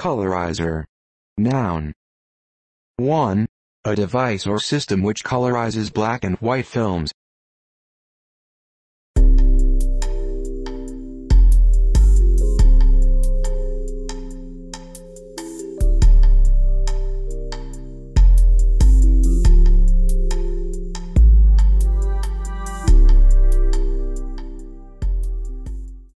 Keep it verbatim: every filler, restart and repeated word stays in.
Colorizer. Noun. one. A device or system which colorizes black and white films,